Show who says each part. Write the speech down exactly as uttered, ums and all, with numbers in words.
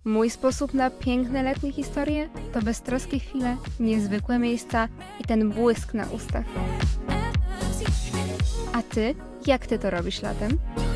Speaker 1: Mój sposób na piękne letnie historie to beztroskie chwile, niezwykłe miejsca i ten błysk na ustach. A ty? Jak ty to robisz latem?